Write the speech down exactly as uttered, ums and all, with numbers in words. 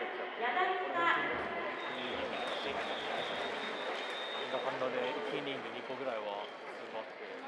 なんだかんだでいちイニングにこぐらいは普通あって。